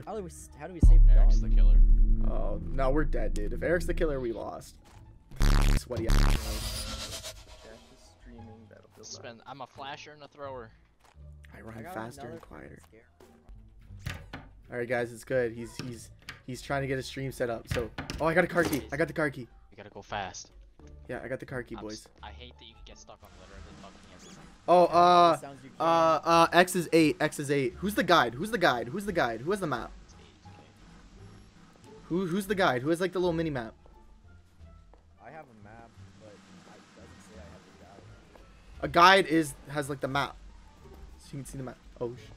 How do we save the Eric's dog? the killer. Oh, no, we're dead, dude. If Eric's the killer, we lost. Sweaty ass. Jack is streaming Battlefield 5. I'm a flasher and a thrower. I run I got faster another and quieter. scare. Alright, guys, it's good. He's trying to get a stream set up. So, oh, I got a car key. I got the car key. We gotta go fast. Yeah, I got the car key, boys. I hate that you can get stuck on literally fucking everything. Oh, Sounds you can. X is 8. X is 8. Who's the guide? Who's the guide? Who's the guide? Who has the map? It's okay. Who's the guide? Who has like the little mini map? I have a map, but it doesn't say I have the guide. A guide has like the map, so you can see the map. Oh sh.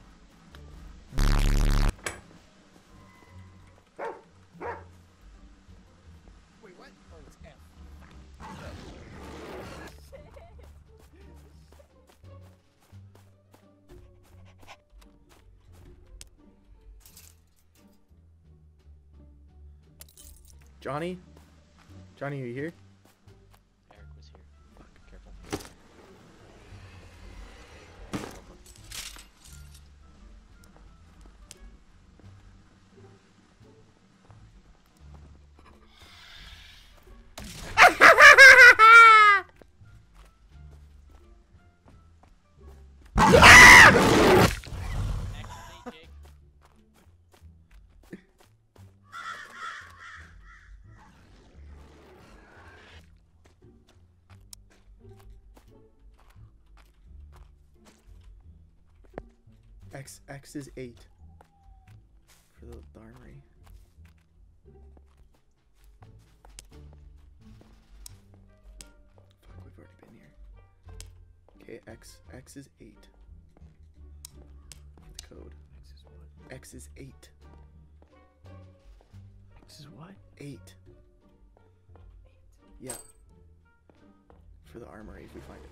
Wait, what? Oh, it's F. Johnny? Johnny, are you here? Eric was here. Fuck, careful. Jake. X is 8 for the armory. Fuck, we've already been here. Okay, X is 8. The code. X is what? X is 8. X is what? 8. Yeah. For the armory if we find it.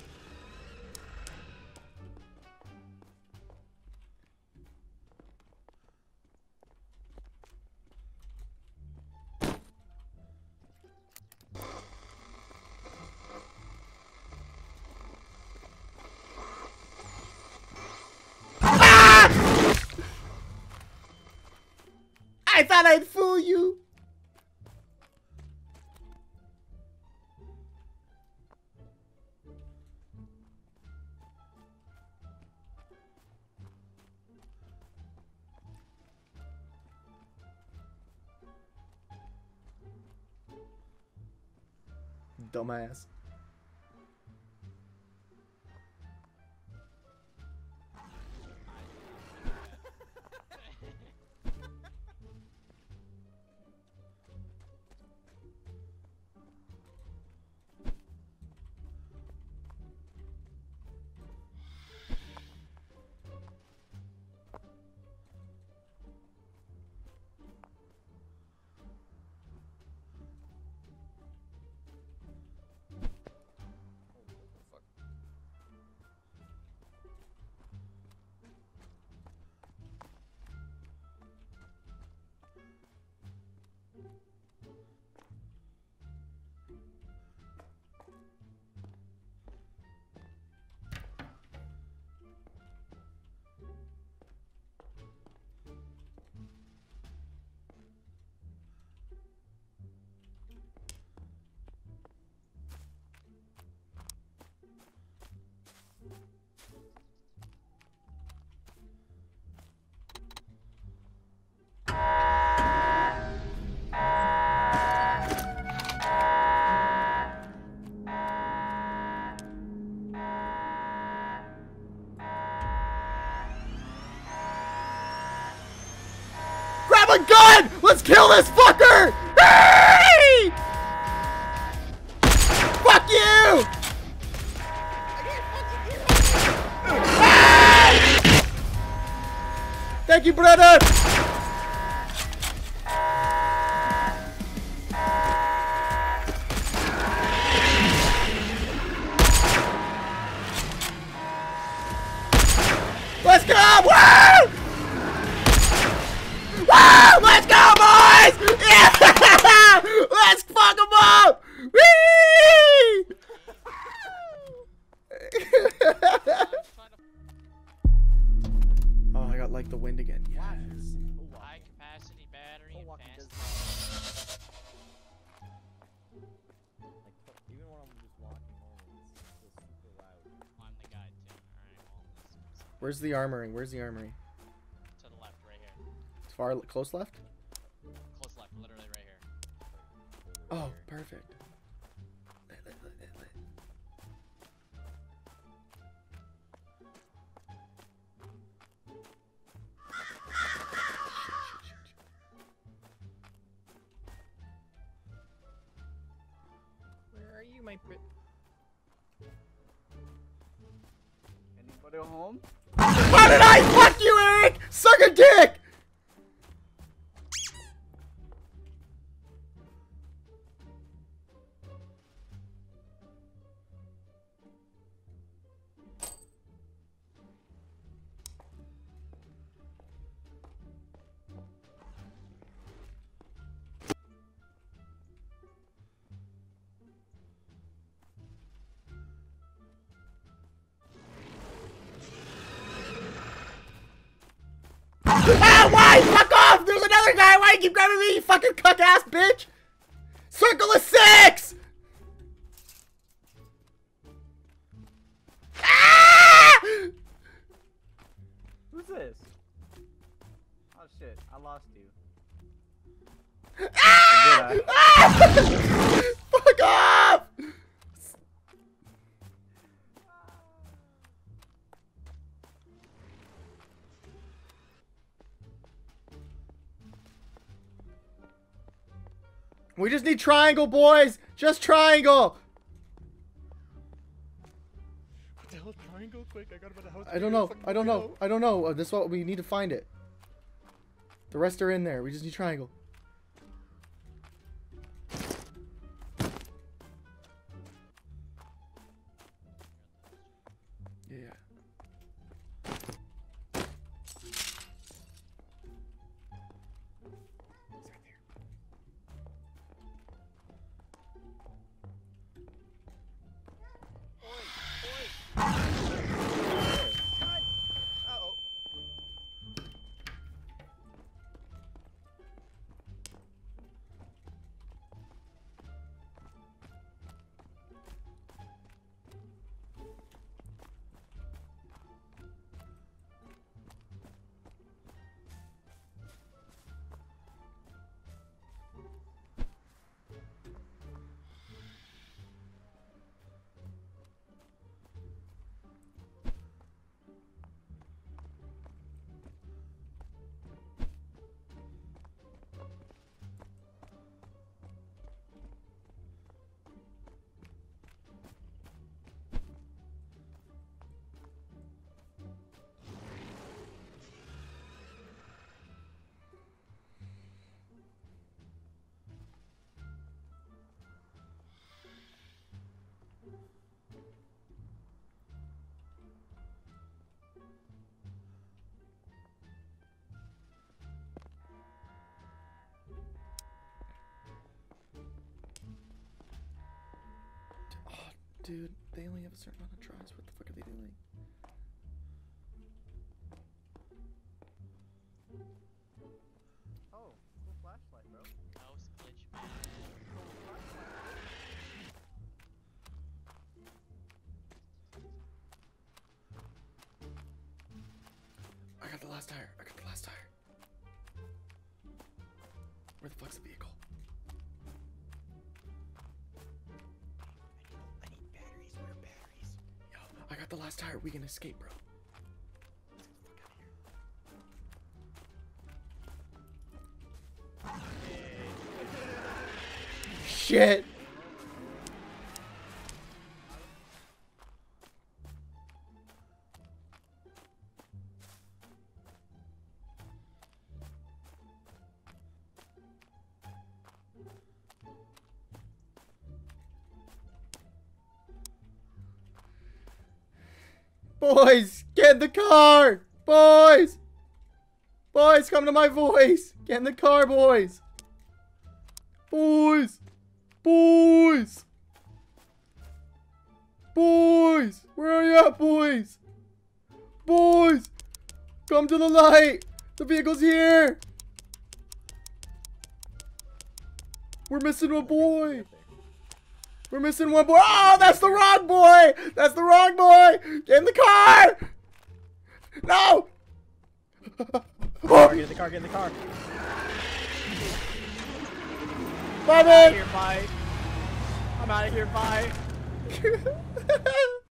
I thought I'd fool you. Dumbass. Grab a gun! Let's kill this fucker! Hey! Fuck you! Hey! Thank you, brother! Let's go! Woo! Woo! Let's go, boys! Yeah! Let's fuck them up! Whee! Oh, I got like the wind again. Yes. I walking Fast. does like even when I'm just walking home, it's still super loud. I'm the guy too. Alright, well, this is Where's the armory? Where's the armory? to the left, right here. It's far close left? Close left, literally right here. Oh, perfect. Where are you, my prit? Anybody home? How did I fuck you, Eric? Suck a dick! Ah, why? Fuck off! There's another guy! Why you keep grabbing me, you fucking cuck-ass bitch? Circle of 6! Ah! Who's this? Oh shit, I lost you. Ah! Did I? Ah! Fuck off! We just need triangle, boys! Just triangle! What the hell, triangle? Quick, I got about a house. I don't know. I don't know. I don't know. This is what we need to find it. The rest are in there. We just need triangle. Yeah. Uh-oh. Dude, they only have a certain amount of tries. What the fuck are they doing? Oh, cool flashlight, bro. Mouse glitch, man. I got the last tire. I got the last tire. Where the fuck's the vehicle? I need batteries. Where are batteries? Yo, I got the last tire. We can escape, bro. Let's get the fuck out of here. Shit. Boys, get in the car! Boys! Boys, come to my voice! Get in the car, boys! Boys! Boys! Boys! Where are you at, boys? Boys! Come to the light! The vehicle's here! We're missing a boy. We're missing one boy. Oh, that's the wrong boy. That's the wrong boy. Get in the car. No. Get in the car, get in the car. Bye, man. Here, bye. I'm out of here, bye.